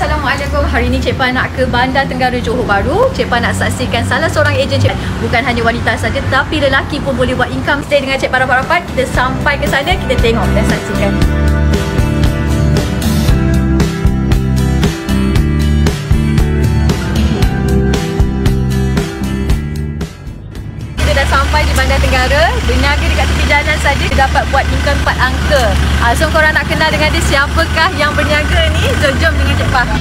Assalamualaikum. Hari ini Cik Pa nak ke Bandar Tenggara Johor Bahru. Cik Pa nak saksikan salah seorang ejen Cik Pa. Bukan hanya wanita saja, tapi lelaki pun boleh buat income. Stay dengan Cik Pa rapat-rapat. Kita sampai ke sana, kita tengok dan saksikan. Kita dah sampai di Bandar Tenggara. Berniaga dekat tepi jalan saja dapat buat income 4 angka. So korang nak kenal dengan dia, siapakah yang berniaga ni? Jom dengan Cik Pa.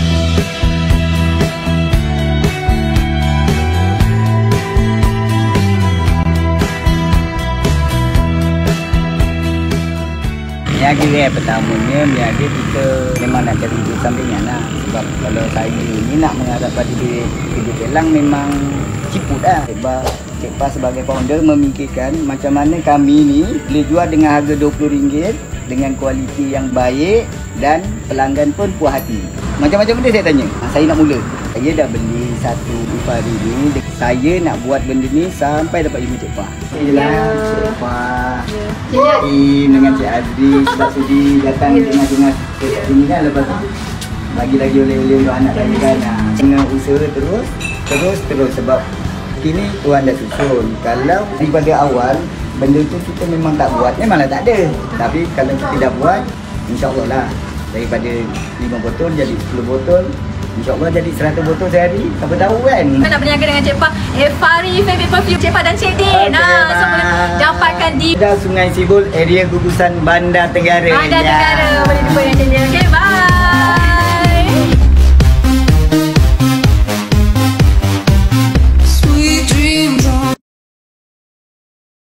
Niaga pertamanya, niaga kita memang nak cari hidup sampingan lah. Sebab kalau saya ni nak mengharap pada hidup elang memang ciput lah. Sebab Cik Pa sebagai founder memikirkan macam mana kami ni boleh jual dengan harga RM20 dengan kualiti yang baik dan pelanggan pun puas hati. Macam-macam benda saya tanya. Saya nak mula. Saya dah beli satu Bifari ni. Saya nak buat benda ni sampai dapat ilmu Cik Pa. Inilah Cik Pa. Dengan Cik Adri sebab sudi datang tengah-tengah kat sini kan, lepas tu bagi lagi oleh-oleh untuk anak saya kan. Dengan usaha terus sebab kini tuan dah susun. Kalau daripada awal benda tu kita memang tak buat, memanglah tak ada. Tapi kalau kita dah buat, insya-Allah lah daripada 5 botol jadi 10 botol, InsyaAllah jadi 100 botol sehari. Siapa tahu kan. Kita nak berniaga dengan Cik Pa. Bifari favorite perfume Cik Pa dan Cik Din. So boleh dapatkan di Sungai Sibul, area gugusan Bandar Tenggara. Bandar Tenggara. Boleh jumpa dengan Cik Din. Okay, bye.